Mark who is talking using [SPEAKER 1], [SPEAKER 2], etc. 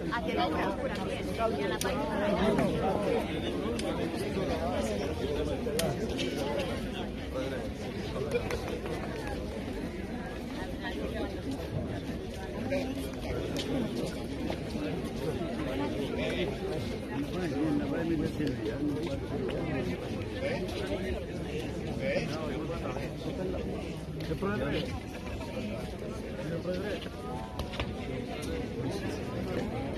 [SPEAKER 1] A que no me apura bien. Y a la página.
[SPEAKER 2] ¿Qué